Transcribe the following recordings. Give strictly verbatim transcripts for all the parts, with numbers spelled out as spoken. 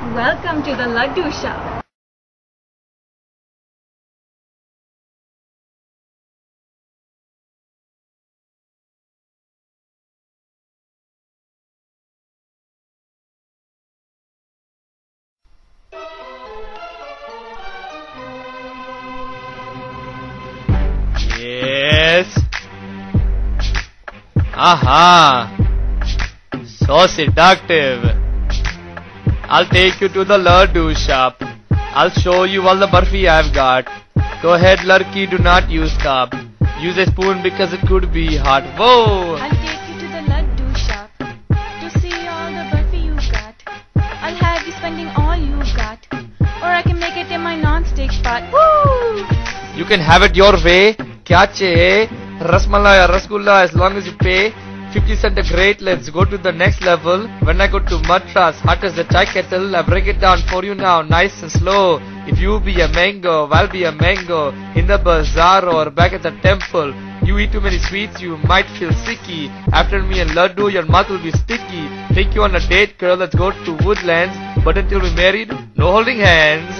Welcome to the Laddu Shop. Yes. Aha. So seductive. I'll take you to the Laddu shop. I'll show you all the barfi I've got. Go ahead, Larki, do not use cup. Use a spoon because it could be hot. Whoa! I'll take you to the Laddu shop to see all the barfi you got. I'll have you spending all you got, or I can make it in my non-stick pot. Woo! You can have it your way. Kya chahiye? Rasmalai or rasgulla as long as you pay. fifty cent a great, let's go to the next level. When I go to Madras, hot as the chai kettle, I break it down for you now, nice and slow. If you be a mango, I'll be a mango. In the bazaar or back at the temple, you eat too many sweets, you might feel sicky. After me and Laddu, your mouth will be sticky. Take you on a date, girl, let's go to Woodlands. But until we're married, no holding hands.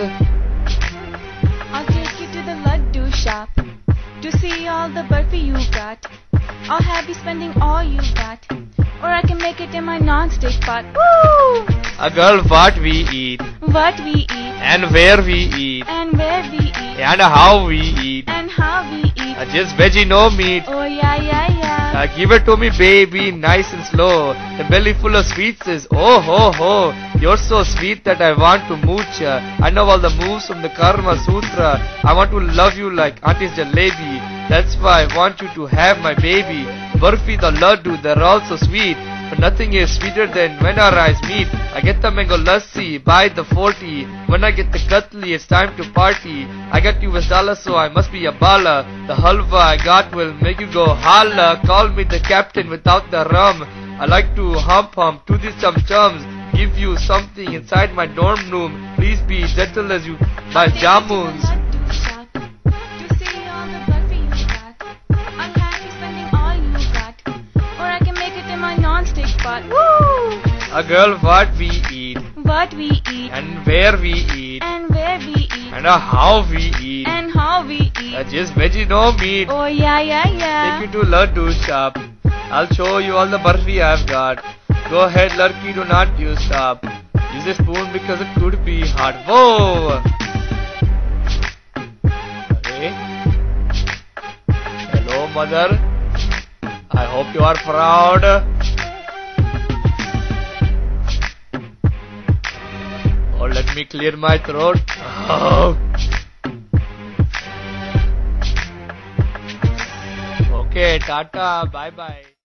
I'll take you to the Laddu shop to see all the barfi you got. I'll have you spending all you got, or I can make it in my non-stick pot. Woo! A girl, what we eat, What we eat, and where we eat, and where we eat, and how we eat. and how we eat. Uh, Just veggie, no meat. Oh yeah, yeah, yeah. Uh, give it to me, baby, nice and slow. The belly full of sweets is oh ho ho. You're so sweet that I want to mooch ya. I know all the moves from the Karma Sutra. I want to love you like Auntie's jalebi. That's why I want you to have my baby. Barfi, the laddu, they're all so sweet. But nothing is sweeter than when our eyes meet. I get the mango lassi, buy the forty. When I get the katli, it's time to party. I got U S dollars, so I must be a bala. The halwa I got will make you go holla. Call me the captain without the rum. I like to hump hump to these chum chums. Give you something inside my dorm room. Please be gentle as you buy jamuns. Laddu shop to see all the barfi you got. I'll have you spending all you got, or I can make it in my non-stick pot. Woo! A girl, what we eat, What we eat, and where we eat, and where we eat, and uh, how we eat. and how we eat. Uh, just veggie, no meat. Oh yeah, yeah, yeah. Take you to Laddu shop. I'll show you all the barfi I've got. Go ahead, Larki, do not use cup. Use a spoon because it could be hot. Whoa! Okay. Hello, mother. I hope you are proud. Oh, let me clear my throat. Oh. Okay, tata, bye bye.